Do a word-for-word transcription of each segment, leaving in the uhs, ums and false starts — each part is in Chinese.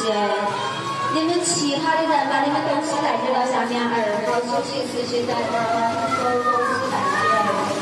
谢。你们其他的人把你们东西带接到下面二号休息室去，在二号公司带接。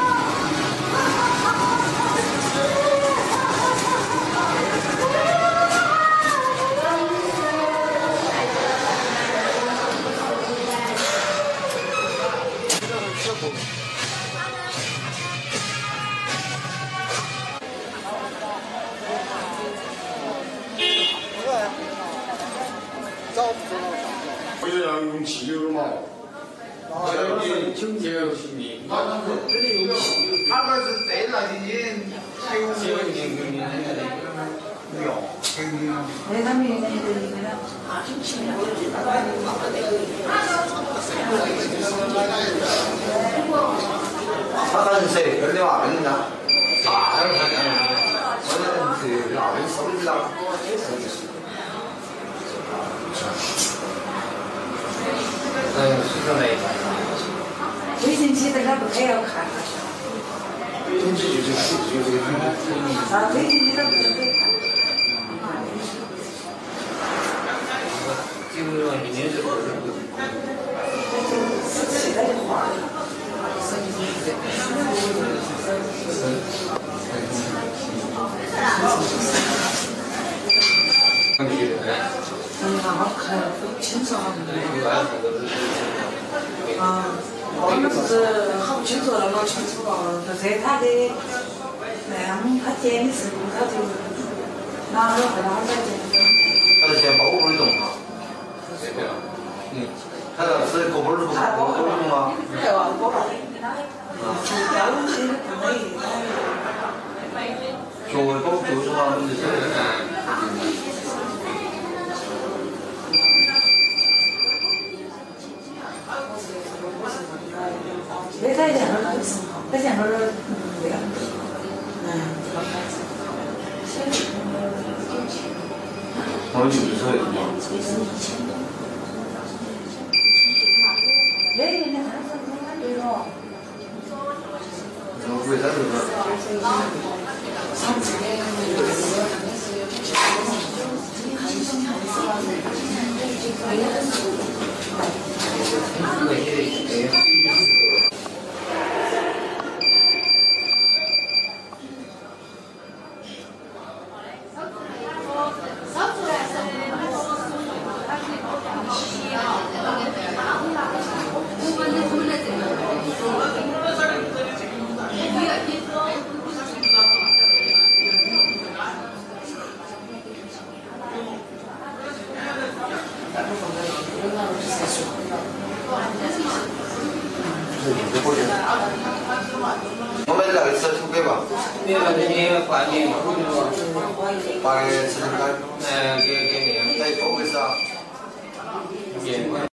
我就要用汽油嘛，要你清洁清理。他们是这那的你九九年给你的没有，给你。那他们那个那个啊，就清了。他他是谁？二点二分的。啊，二点二。我那是二分收的了。 嗯，是这么一个。微信机这个不太要看。微信机就是就这个。啊，微信机它不能看。这个一年是多少？是现在的话。嗯，好看，很清楚啊。啊，我们是好不清楚，那么清楚了，就是他的那样，他剪的时候他就拿了回来他再剪。他是先包包的动嘛？对对啊。嗯，他是锅包儿是锅包儿动吗？对啊，锅包儿。啊。要东西不美。脚包就是嘛，就是。 没在前头，在前头嗯那个，嗯，我就是说，那个你还是很感觉哦。我为啥就是？上次那个。 我们那个吃土给吧。你那个你挂你，挂个吃土干。哎，给给那个，再多个啥？